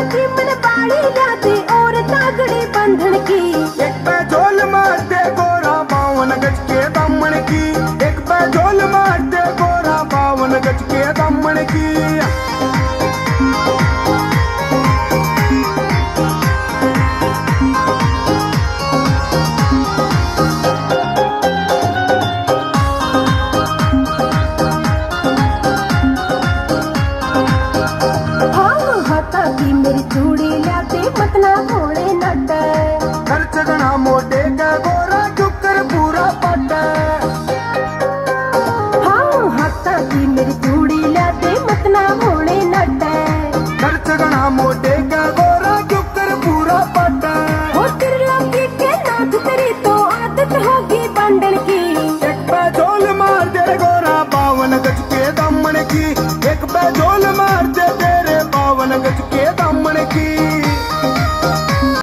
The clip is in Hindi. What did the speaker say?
की मन बाड़ी लाती और तागड़ी बंधन की। एक पे झोल मारते गोरा 52 गज के दामन की। एक पे झोल मारते गोरा 52 गज के दामन की। मेरी चूड़ी लाते मतना होने नट। खर्च गना मोटे का गोरा चुकर पूरा पट। हाँ हाथा की मेरी चूड़ी लाते मतना होने नट। खर्च गना मोटे का